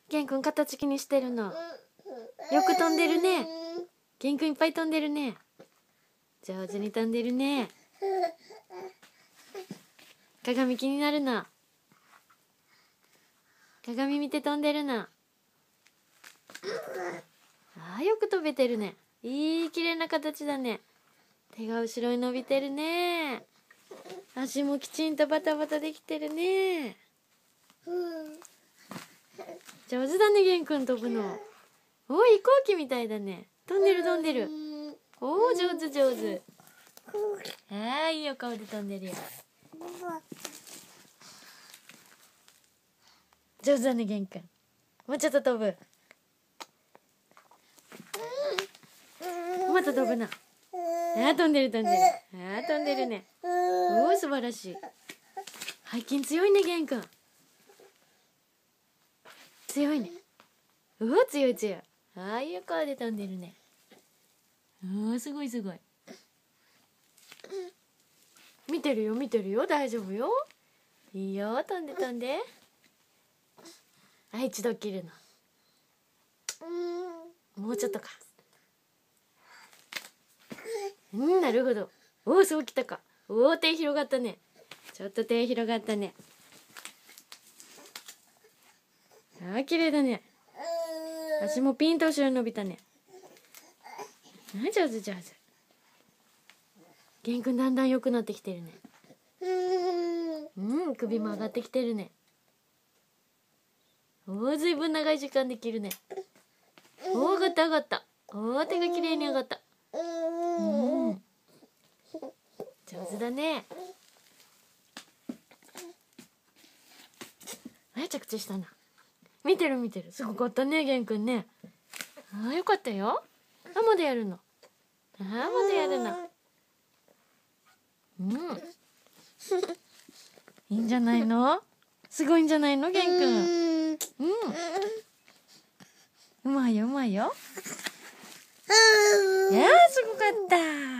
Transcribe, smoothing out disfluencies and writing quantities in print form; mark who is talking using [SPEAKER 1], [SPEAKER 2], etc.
[SPEAKER 1] 玄君形気にしてるの。よく飛んでるね。玄君いっぱい飛んでるね。上手に飛んでるね。鏡気になるな。鏡見て飛んでるな。ああ、よく飛べてるね。いい綺麗な形だね。手が後ろに伸びてるね。足もきちんとバタバタできてるね。上手だね、玄君飛ぶの。お、飛行機みたいだね。飛んでる飛んでる。おお、上手上手。ああ、いいよ、顔で飛んでるよ。上手だね、玄君。もうちょっと飛ぶ。また飛ぶな。ああ、飛んでる飛んでる。ああ、飛んでるね。おお、素晴らしい。背筋強いね、玄君。強いね。おお、強い強い。ああいう顔で飛んでるね。おお、すごいすごい。見てるよ見てるよ、大丈夫よ。いいよ、飛んで飛んで。はい、一度切るの。もうちょっとか。なるほど。おお、そうきたか。おお、手広がったね。ちょっと手広がったね。ああ、綺麗だね。足もピンと後ろに伸びたね。あ、上手上手。玄君だんだん良くなってきてるね。首も上がってきてるね。おお、ずいぶん長い時間できるね。おお、上がった上がった。おお、手が綺麗に上がった。上手だね。あ、着地したな。見てる見てる。すごかったね、玄君ね。ああ、よかったよ。あ、まだやるの。ああ、まだやるの。いいんじゃないの？すごいんじゃないの、玄君。うまいようまいよ。いやー、すごかった。